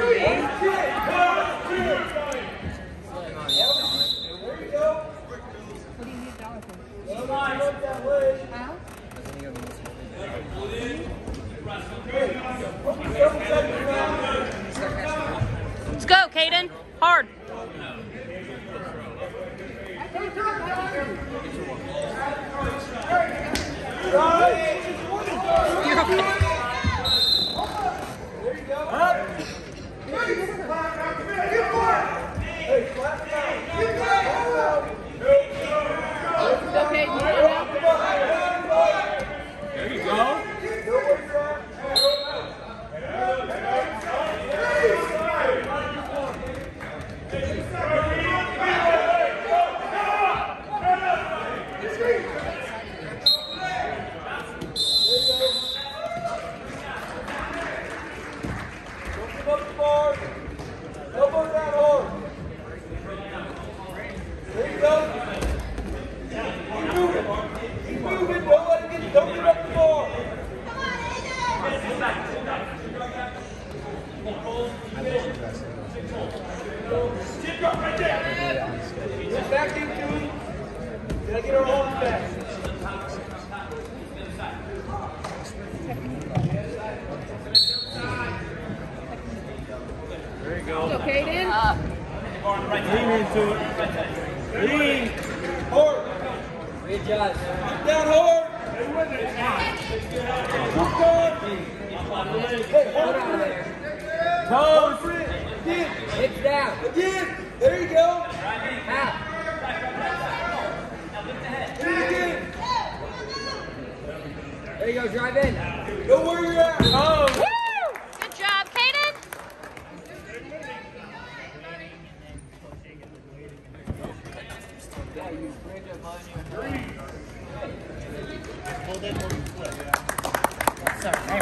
Let's go, Caden. Hard. You're okay. There you go. Back into it. Gotta get our arms back. There you go. Caden. Lean into it. Lean. Hard. Readjust. Down hard. Hey, hold on there. Toes. Again. Hips down. Again. There you go. Half. Again. There you go, drive in. Go where you're at. Oh. Woo! Good job, Caden. Yeah, you bring up on your Sorry.